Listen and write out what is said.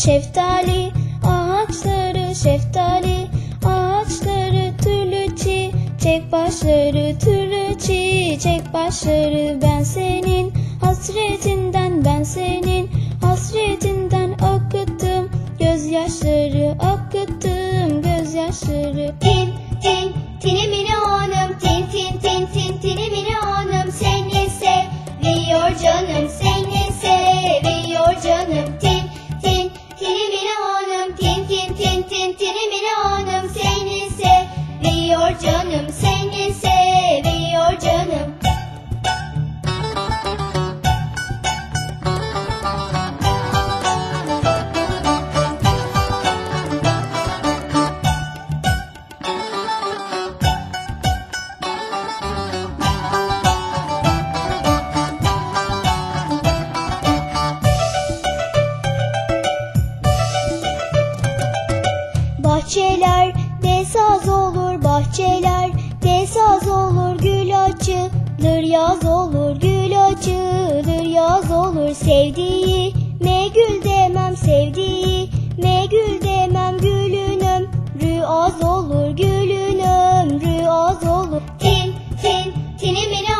şeftali, ağaçları şeftali, ağaçları türlü çiçek başları, türlü çiçek başları. Ben senin hasretinden, ben senin hasretinden akıttım gözyaşları, akıttım gözyaşları. Tin tin tinimini hanım, tin tin tin tin tinimini hanım, seni seviyor canım, seni seviyor canım. Tin tin tinimini hanım, tin tin tin tin tinimini hanım, seni seviyor canım, seni seviyor canım. Bahçelerde saz olur, bahçelerde saz olur, gül açılır yaz olur, gül açılır yaz olur. Sevdiğime gül demem, sevdiğime gül demem, gülün ömrü az olur, gülün ömrü az olur. Tin tin tinimini